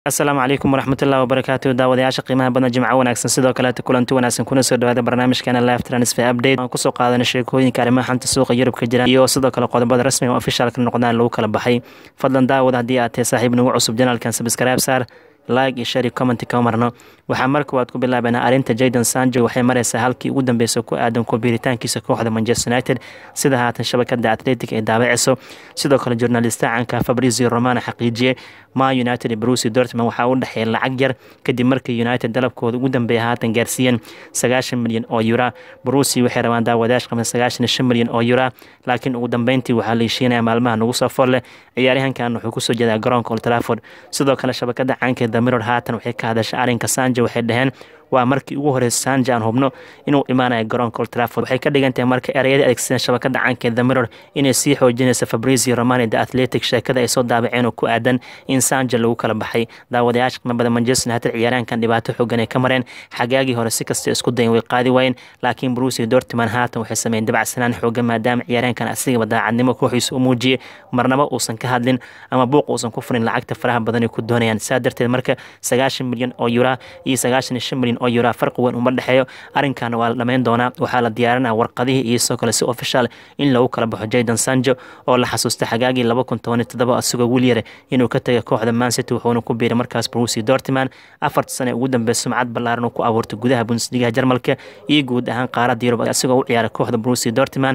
السلام عليكم ورحمة الله وبركاته daawadayaasha qiimaha badan jimco wanaagsan sidoo kale kulanti wanaagsan kuna soo dhawaada barnaamijkeena live transfer update aan ku soo qaadana sheekooyinka arrimaha xanta suuqa Yurub ka jira iyo sidoo kale qodobada rasmiga oo official ka noqdaan lagu kala baxay fadlan daawada hadii aad tahay saaxiib nagu cusub channelkan subscribe saar like iyo share comment ka marno waxa marka waad ku bilaabanaa arinta Jadon Sancho waxay maraysaa halkii ugu dambeysay ku aadan ku biiritaankiisa kooxda Manchester United sida haatan shabakada Athletic ee daabacayso sidoo kale journalist caanka Fabrizio Romano xaqiijiyay Man United Borussia Dortmund waxa uu dhaxay lacag yar kadib markii United dalabkooda ugu dambeeyay haatan gaarsiiyeen 90 milyan oo euro Borussia waxay rabaan daawadayash 95 milyan oo euro laakiin ugu dambeyntii waxa la heshiinaya maalmaha nagu soo forle ciyaaryahankan wuxuu ku soo jeedaa garoonka Old Trafford sidoo kale shabakada caanka The Mirror haatan waxay ka hadashay arinka Sancho waxay dhaheen waa markii ugu horeysay Sancho aan hubno inuu imaanayo garoonka Old Trafford waxay ka dhigantahay marka erayada adeegsan shabakada caanka The Mirror inay sii xoojinayso Fabrizio Romano The Athletic sheekada ay soo daabaceen oo ku aadan in Sancho lagu kala baxay daawadayaasha qimada Manchester United ciyaaraankan dhibaato xooggan ay ka mareen xagaagii hore si kasta isku dayn way qaadi waayeen laakiin Borussia Dortmund haatan waxay sameeyeen dabacsanaan xooggan maadaama ciyaaraankan asiga daacadnimo kooxiisa u muujiyay marnaba uusan ka hadlin ama buuq uusan ku furin lacagta faraha badan ay ku doonayaan saadarteed marka 90 milyan oo euro iyo 95 milyan oo euro farq weyn uma dhaxeeyo arinkan waa la dhameyn doonaa waxaa la diyaarinaa warqadihii iyo soo kale si official in lagu kala baxo Jadon Sancho oo la xasuusta xagaagii 2017 asagoo wiil yar inuu ka tagay kooxda Man City wuxuuna ku biiray markaas Borussia Dortmund 4 sano ugu dambeysay sumcad ballaaran oo ku abuurtay gudaha Bundesliga Jarmalka iyo guud ahaan qaaradda Yurub asagoo u ciyaaray kooxda Borussia Dortmund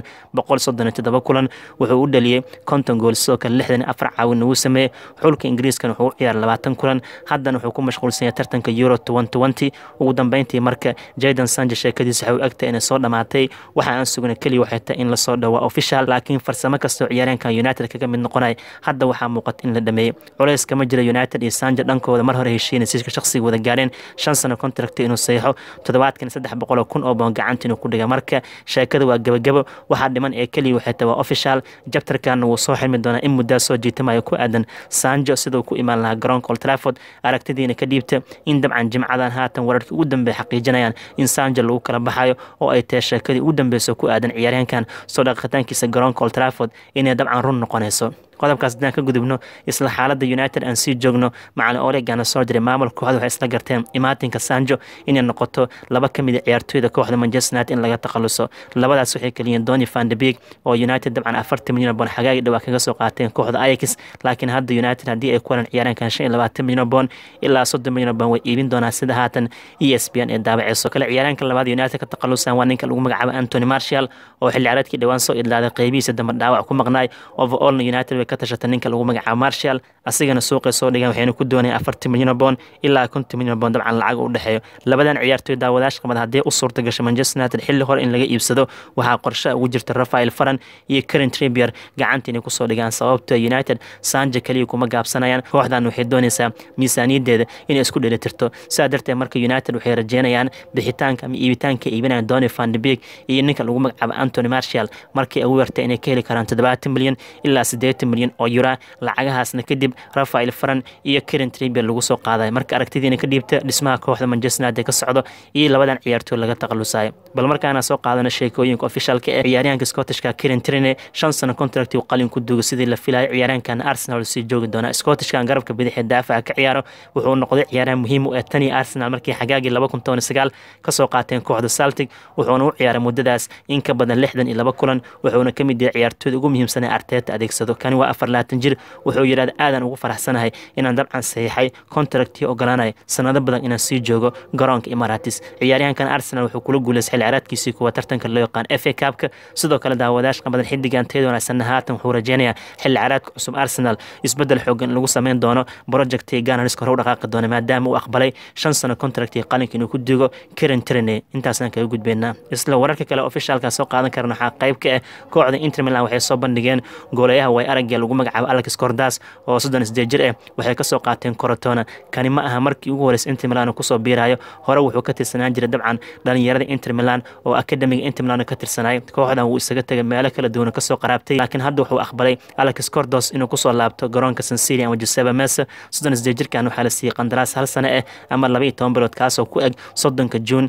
137 kulan wuxuu u dhaliyay 50 gool soo kale 64 caawin uu sameeyay xulka Ingiriiska wuxuu u ciyaaray 20 kulan haddana wuxuu ku mashquulsan yahay tartanka Euro 2020 ugu dambeyntii marka Jadon Sancho sheekadiisa waxa uu agtay inay soo dhamaatay waxa aan sugnay kaliya waxay tahay in la soo dhawo official laakiin farsamo kasta oo ciyaaraanka United kaga mid noqonay hadda waxa muuqata in la dhameeyay culays kama jira United iyo Sancho dhankooda mar hore heshiinay si shakhsiga wada gaareen 5 sano contract inuu saxiixo toddobaadkan 300 kun oo baan gacanta inuu ku dhiga marka sheekada waa gabagabo waxa dhiman ee kaliya waxay tahay official jabtarkan uu soo xirmi doona in muddo soo jiitamayo ku aadan Sancho sidoo ku imaan lahaa garoonka Old Trafford aragtidiina ka dhiibta in dabcan jimcadan haatan wararka ugu dambeeyay xaqiijinayaan in Sancho lagu kala baxayo oo ay tahay sheekadii ugu dambeysay ku aadan ciyaaryahankan soo dhaqitaankiisa garoonka Old Trafford inay dabcan run noqonayso qodobkaas dadaan ka gudubno isla xaaladda United aan sii joogno macallin Ole Gunnar Solskjaer maamulka kooxda waxay isla garteen imaatinka Sancho inay noqoto laba ka mid ah ciyaartooyda kooxda Manchester United in laga takhaluso labadaas waxay kaliya Donny van de Beek oo United dabcan 40 milyan bond xagaagi dhawa kaga soo qaateen kooxda Ajax laakiin hadda United hadii ay ku waran ciyaaraankan 25 milyan bond ilaa 30 milyan bond way iibin doonaa sida haatan ESPN ee daabacayso kale ciyaaraanka labaad United ka takhalusan waa ninka lagu magacaabo Anthony Martial oo xilli ciyaareedkii dhawaan soo idlaaday qaybihiisa dambe dhaawac ku maqnaay overall United ka tashatay ninka lagu magacaabo Martial asigana suuqa soo dhigan waxayna ku doonayaan 40 milyan bond ilaa 50 milyan bond dabcan lacag u dhaxeeyo labadan ciyaartooy daawadayaasha qamada hadii u suurta gashay Manchester United xilli hore in laga iibsado waxa qorshe ugu jirta Rafael Varane iyo Kieran Trippier gacantiina ku soo dhigaan sababta United Sancho kaliya kuma gaabsanayaan kooxdan waxay doonaysaa miisaaniyadeeda inay isku dheelitirto saadartay marka United waxay rajeynayaan bixitaanka ama iibitaanka iibinayaan Donny van de Beek iyo ninka lagu magacaabo Anthony Martial markii ay weertay inay ka heli karaan 70 milyan ilaa 80 milyan oo euro lacagahaasna kadib Rafael Varane iyo Kieran Trippier lagu soo qaaday marka aragtidiina ka dhiibta dhismaha kooxda Manchester United ka socdo iyo labadan ciyaartooy laga takhalusay bal markaana soo qaadana sheekooyinka officialka ee ciyaaryahanka Scottishka Kieran Trippier 5 sano contract uu qalin ku duugo sidii la filayay ciyaaraankan Arsenal si joogi doona Scottishkan garabka bidix ee daafaca ka ciyaaro wuxuu noqday ciyaaryahan muhiim u ah tani Arsenal markii xagaagii 2019 ka soo qaateen kooxda Celtic wuxuuna u ciyaaray muddadaas in ka badan 62 kulan wuxuuna ka mid yahay ciyaartooyda ugu muhiimsan ee Arteta adeegsado kani waa 24 jir wuxuu yiraahday aadan ugu faraxsanahay inaan dabcan saxiixay contract ogolaanay sanado badan inaan sii joogo garoonka Emirates ciyaaryahankan Arsenal wuxuu kula guuleystay xilli ciyaareedkiisii kuwa tartanka loo yaqaan FA Cup-ka sidoo kale daawadayaasha qabadan xidigan teedo wanaagsan haatan wuxuu rajeynayaa xilli ciyaareedka cusub Arsenal isbedel xooggan lagu sameyn doono project Gunners hore u dhaqaaqi doona maadaama uu aqbalay 5 sano contract qalinka inuu ku digo Kieran Trippier intaasna kaga gudbeynaa isla wararka kale officialka soo qaadan karna waxa qayb ka ah kooxda Inter Milan waxay soo bandhigeen goolayaha way aragga lagu magacaabo Alex Cordas oo 38 jir ah waxay ka soo qaateen Cortona kani ma aha markii ugu horeysay Inter Milan ku soo biirayo hore wuxuu ka tirsanaan jiray dabcan dhalinyarada Inter Milan oo academiga Inter Milan ka tirsanay kooxdan uu isaga tagay meelo kala duwan ka soo qaraabtay laakiin hadda wuxuu aqbalay Alex Cordas inuu ku soo laabto garoonka San Siro ama Giuseppe Meazza 38 jirkan waxa la siiyay qandaraas hal sano ah ama 12 bilood kaas oo ku eg 30 June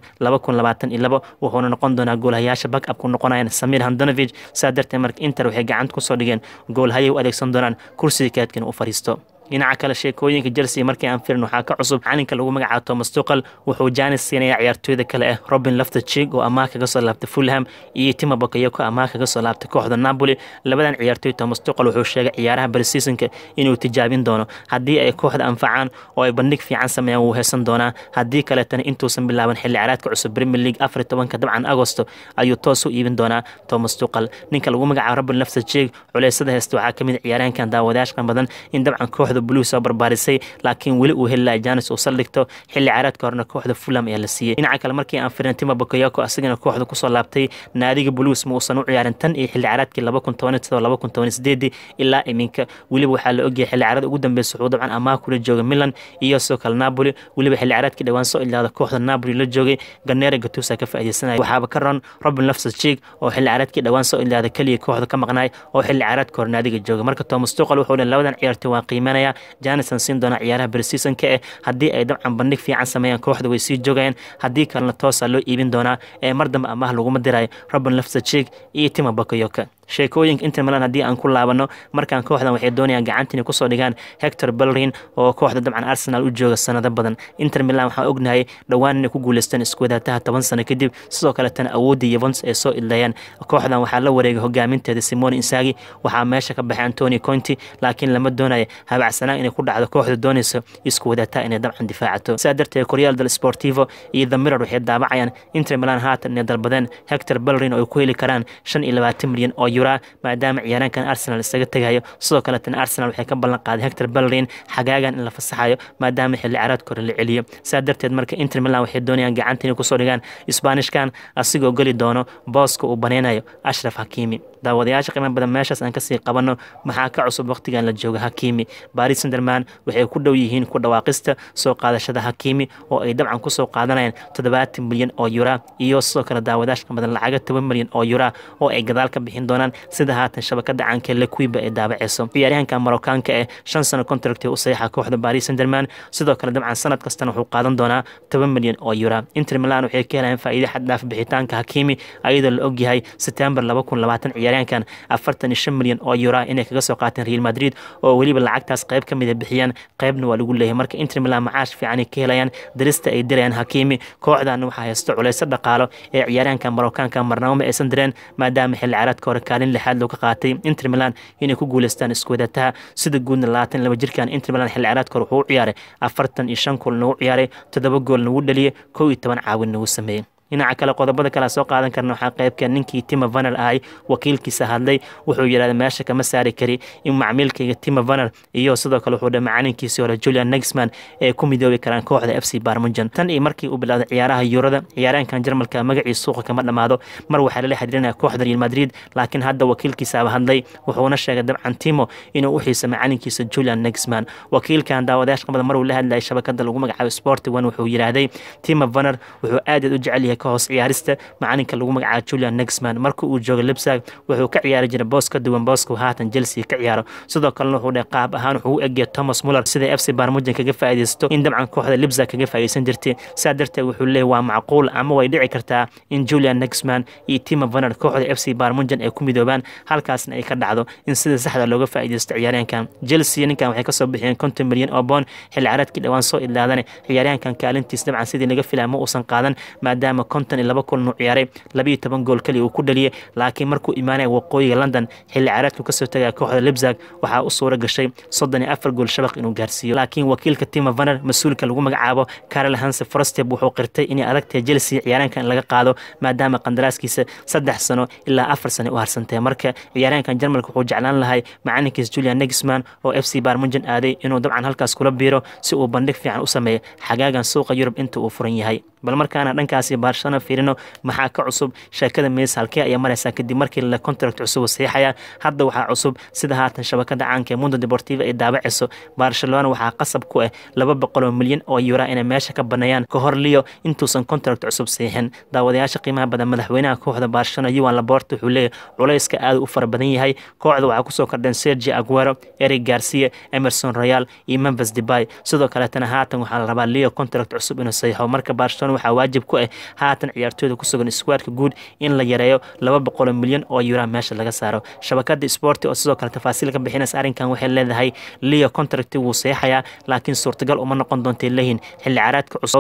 2022 wuxuuna noqon doonaa goolahayaasha backup ku noqonayaan Samir Handanovic saadartay marka Inter waxay gacanta ku soo dhigeen goolhaye u adeegsan doonaan kursiga kaadkan u fariisto dhinaca kale sheekooyinka Chelsea markii aan fiirno waxaa ka cusub calinka lagu magacaabo Thomas Tuchel wuxuu Janis siinaya ciyaartooyda kale ah Robin Loftus-Cheek oo amaah kaga soo laabtay Fulham iyo Timo Bakayoko amaah kaga soo laabtay kooxda Napoli labadan ciyaartooy Thomas Tuchel wuxuu sheegay ciyaaraha pre-seasonka inuu tijaabin doono haddii ay kooxda anfacaan oo ay bandhig fiican sameeyaan wuu heesan doonaa haddii kale tan intuusan bilaaban xilli ciyaareedka cusub Premier League 14 dabcan Agosto ayuu toos u iibin doonaa Thomas Tuchel ninka lagu magacaabo Robin Loftus-Cheek culeysada heesta waxaa kamid ciyaaraankan daawadayaasha badan in dabcan kooxda Blues soo barbaarisay laakiin weli uu helay Janis uu saldhigto xilli ciyaareedka horna kooxda Fulham ayaa la siiyay dhinaca kale markii aan fiirno Timo Bakayoko asagana kooxda ku soo laabtay naadiga Blues ma uusan u ciyaarin tan iyo xilli ciyaareedkii 2017 ilaa iminka weliba waxaa la ogyahay xilli ciyaareed ugu dambeysay wuxuu dabcan amaah kula jooga Milan iyo soo kale Napoli weliba xilli ciyaareedkii dhawaan soo ilaada kooxda Napoli la joogay Gennaro Gattuso ka faa'iideysanaya waxaaba ka ron Robin Loftus-Cheek oo xilli ciyaareedkii dhawaan soo ilaada kaliya kooxda ka maqnaay oo xilli ciyaareedka hor naadiga jooga marka Thomas Tuchel wuxuu labadan ciyaartooy waa qiimeynaya Janison siin doona ciyaaraha pre-seasonka haddii ay dabcan bandhig fiican sameeyaan kooxda way sii joogayaan haddii kalena toos loo iibin doonaa mar dambe amaah laguma diray Robin Loftus-Cheek iyo Timo Bakayoko sheekooyinka Inter Milan haddii aan ku laabano markaan kooxdan waxay doonayaan gacantii ku soo dhigaan Hector Bellerin oo kooxda dabcan Arsenal u jooga sanado badan Inter Milan waxa ognahay dhawaan inay ku guuleysteen isku wadaataha 10 sano kadib sidoo kale tan awoodii Juventus ay soo ilayaan kooxdan waxaa la wareegay hogaaminteeda Simone Inzaghi waxaa meesha ka baxay Antonio Conte laakiin lama doonayo habacsanaan inay ku dhacdo kooxda doonaysa isku wadaataha inay dabcan difaacato saadartay Corriere dello Sportivo iyo The Mirror waxay daabacayaan Inter Milan haatan inay dalbadeen Hector Bellerin oo ay ku heli karaan 25 milyan oo euro maadaama ciyaaraankan Arsenal isaga tagayo sidoo kale tan Arsenal waxay ka ballan qaaday Hector Bellerin xagaagan in la fasaxayo maadaama xilli ciyaareedka hore la celiyo saadarteed marka Inter Milan waxay doonayaan gacantii ku soo dhigaan Isbaanishkan asigoo gali doono booska uu baneynayo Ashraf Hakimi daawadayaasha qiimo badan meeshaas aan ka sii qabano maxaa ka cusub waqtigan la jooga Hakimi Paris Saint-Germain waxay ku dhow yihiin ku dhawaaqista soo qaadashada Hakimi oo ay dabcan ku soo qaadanayaan 70 milyan oo euro iyo sidoo kale daawadayaasha badan lacag 10 milyan oo euro oo ay gadaal ka bixin doonaan sida haatan shabakada caanka Le Quiba ee daabaceyso ciyaaryahanka Maroccaanka 5 sano contract u saxiixa kooxda Paris Saint-Germain sidoo kale dabcan sanad kasta wuxuu qaadan doonaa 10 milyan oo euro Inter Milan waxay ka helayaan faa'iido xad dhaaf bixitaanka Hakimi ayadoo la ogyahay September 2020 ciyaaryahankan 45 milyan oo euro inay kaga soo qaateen Real Madrid oo waliba lacagtaas qayb ka mid ah bixiyaan qaybna waa lagu leeyahay marka Inter Milan macaash fiican ka helayaan dirista ay dirayaan Hakimi kooxdan waxa haysto culeys dhaqaalo ee ciyaaryahanka Maroccaanka marnaba ma aysan direen maadaama xilli ciyaareedka hore kaalin lixaad loo ka qaatay Inter Milan inay ku guuleystaan isku wadaataha sida guudna 22 jirkan Inter Milan xilli ciyaareedka hore wuxuu ciyaaray 45 kulan uu ciyaaray 7 gool uu dhaliyay 11 caawin uu sameeyay dhinaca kale qodobada kala soo qaadan karna waxaa qaybka ninkii Timo Werner ahay wakiilkiisa hadlay wuxuu yiraahday meesha kama saari kari in macmiilkayga Timo Werner iyo sidoo kale wuxuu macalinkiisii hore Julian Nagelsmann ee ku midoobi karaan kooxda FC Bayern Munich tan iyo markii uu bilowday ciyaaraha Yurada ciyaaraankan Jarmalka magaciisa suuqa kama dhamaado mar waxa la xiriirinaya kooxda Real Madrid laakiin hadda wakiilkiisa hadlay wuxuuna sheegay dabcan Timo inuu u xiiso macalinkiisa Julian Nagelsmann wakiilkan daawadayaasha qabada mar uu la hadlay shabakada lagu magacaabo Sport 1 wuxuu yiraahday Timo Werner wuxuu aad u jecel yahay ka hoos ciyaarista macalinka lagu magacaabo Julian Nagelsmann markii uu joogay Leipzig wuxuu ka ciyaari jiray boos ka duwan booska haatan Chelsea ka ciyaaro sidoo kale wuxuu dhahay qaab ahaan wuxuu u eegay Thomas Muller sida FC Bayern Munich kaga faa'iideysto in dabcan kooxda Leipzig kaga faa'iideysan jirtay saadarteed wuxuu leeyahay waa macquul ama way dhici kartaa in Julian Nagelsmann iyo Timo Werner kooxda FC Bayern Munich ay ku midoobaan halkaasna ay ka dhacdo in sida saxda looga faa'iideysto ciyaaryahankan Chelsea ninkan waxay ka soo bixiyeen 50 milyan oo pound xilli ciyaareedkii dhawaan soo ilaadana ciyaaryahankan kaalintiisa dabcan sidii laga filayo ma uusan qaadan maadaama 52 kulan uu ciyaaray 12 gool kaliya uu ku dhaliyay laakiin markuu imaanay waqooyiga London xilli ciyaareedku ka soo tagay kooxda Leipzig waxa uu suura gashay 34 gool shabaq inuu gaarsiiyo laakiin wakiilka Timo Werner mas'uulka lagu magacaabo Karl-Heinz Frost wuxuu qirtay in adagtay Chelsea ciyaaraankan laga qaado maadaama qandaraaskiisa 3 sano ilaa 4 sano u harsantay marka ciyaaraankan Jarmalka wuxuu jeclaan lahay macalinkiisa Julian Nagelsmann oo FC Bayern Munich aaday inuu dabcan halkaas kula biiro si uu bandhig fiican u sameeyo xagaagan suuqa Yurub inta uu furan yahay bal markaana dhankaasi Barcelona fiirino maxaa ka cusub sheekada Messi halkee ay maraysaa kadib markii la contract cusub saxiixaya hadda waxaa cusub sida haatan shabakada caanka ee Mundo Deportivo ay daabaceyso Barcelona waxaa qasab ku ah 200 milyan oo euro inay meesha ka banayaan ka hor Leo intuusan contract cusub saxiixin daawadayaasha qiimaha badan madaxweynaha kooxda Barcelona Joan Laporta wuxuu leeyahay culayska aad u fara badan yahay kooxda waxaa ku soo kordhan Sergio Aguero Eric Garcia Emerson Royal iyo Memphis Depay sidoo kale tan haatan waxaa la rabaa Leo contract cusub inuu saxiixo marka Barcelona Barcelona waxaa waajib ku ah haatan ciyaartooyda ku sugan squadka guud in la yareeyo 200 milyan oo euro meesha laga saaro. Shabakada Sport oo sidoo kale tafaasiil ka bixinaysa arrinkan waxay leedahay Leo contract wuu saxayaa laakiin suurtagal uma noqon doonto leeyahin xilli ciyaareedka cusub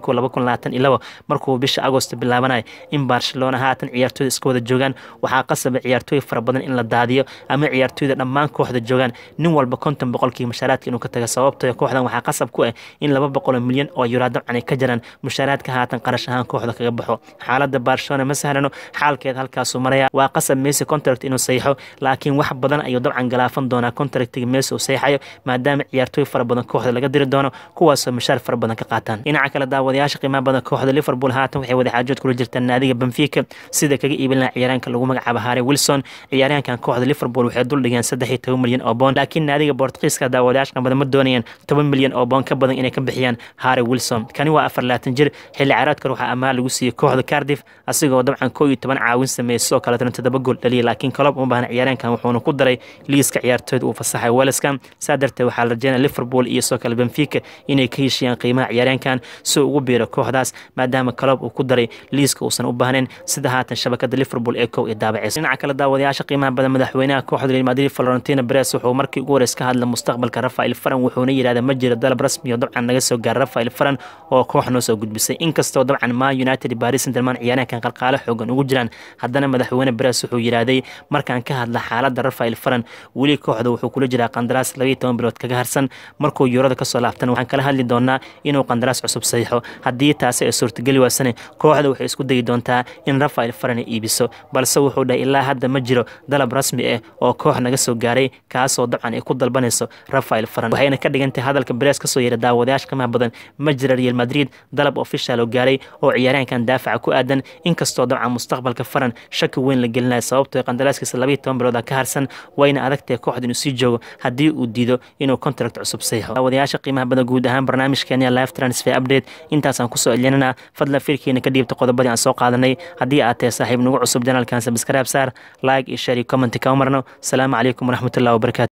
2022 markuu bisha Agosto bilaabanayo in Barcelona haatan ciyaartooyda iska wada joogaan waxaa qasab ciyaartooy fara badan in la daadiyo ama ciyaartooyda dhammaan kooxda joogaan nin walba 50% mushaaraadka inuu ka tago sababtoo kooxdan waxaa qasab ku ah in 200 milyan oo euro dabcan ka jiraan mushaaraadka haatan qarash ahaan kooxda kaga baxo. xaaladda Barcelona ma sahlano xaalkeed halkaas uu maraya waa qasab Messi contract inuu saxiixo laakiin wax badan ayuu dabcan galaafan doonaa contractiga Messi uu saxiixayo maadaama ciyaartooy fara badan kooxda laga diri doono kuwaas oo mushaar fara badan ka qaataan. dhinaca kale daawadayaasha qiimaha badan kooxda Liverpool haatan waxay wada xaajood kula jirtaan naadiga Benfica sida kaga iibin lahaa ciyaaraanka lagu magacaabo Harry Wilson. ciyaaraankan kooxda Liverpool waxay dul dhigeen 13 milyan oo pound laakiin naadiga Portugiiska daawadayaasha badan ma doonayaan 10 milyan oo pound ka badan inay ka bixiyaan Harry Wilson. kani waa 24 jir xilli ciyaareedkan waxaa amaah lagu siiyay kooxda Cardiff asigoo dabcan 11 caawin sameeyay sidoo kale 7 gool dhaliyay laakiin Klopp uma baahna ciyaaraankan wuxuuna ku daray liiska ciyaartooyda uu fasaxay Wellescam saadartay waxaa la rajeynayaa Liverpool iyo sidoo kale Benfica inay ka heshiiyaan qiimaha ciyaaraankan si uu ugu biiro kooxdaas maadaama Klopp uu ku daray liiska uusan u baahnayn sida haatan shabakada Liverpool ee koow daabacaysa. dhinaca kale daawadayaasha qiimaha badan madaxweynaha kooxda Real Madrid Florentino Perez wuxuu markii ugu horreysay ka hadlay mustaqbalka Rafael Varane wuxuuna yiraahdaa ma jiro dalab rasmi oo dabcan naga soo gaar Rafael Varane oo koox noo soo gudbisay inkastoo dabcan Man United Paris Saint-Germain ciyaaraankan qalqaalo xoogan ugu jiraan haddana madaxweyne Perez wuxuu yiraahday markaan ka hadla xaaladda Rafael Varane weli kooxda wuxuu kula jiraa qandaraas 12 bilood kaga harsan markuu Eurada ka soo laabtan waxaan kala hadli doonaa inuu qandaraas cusub saxiixo haddii taasi ay suurtagali waasane kooxda waxay isku dayi doontaa in Rafael Varane iibiso balse wuxuu dhahay ilaa hadda ma jiro dalab rasmi ah oo koox naga soo gaaray kaasoo dabcan ay ku dalbanayso Rafael Varane waxayna ka dhigantay hadalka Perez ka soo yeeray daawadayaasha qiimaha badan ma jiro Real Madrid dalab official oo gaaray oo ciyaaraankan daafaca ku aadan inkastoo dabcan mustaqbalka Varane shaki weyn la gelinayo sababtoo qandaraaskiisa 12 bilood ka harsan wayna adagtay kooxda inuu sii joogo haddii uu diido inuu contract cusub saxiixo. daawadayaasha qiimaha badan guud ahaan barnaamijkeena live transfer update intaasaan ku soo celinana fadlan fiirkiina ka dhiibta qodobadii aan soo qaadanay haddii aad tahay saaxiib nagu cusub janaalkan subscribe saar like iyo share iyo comment ka marno. Assalaamu calaykum waraxmatullaahi wabarakaatuh.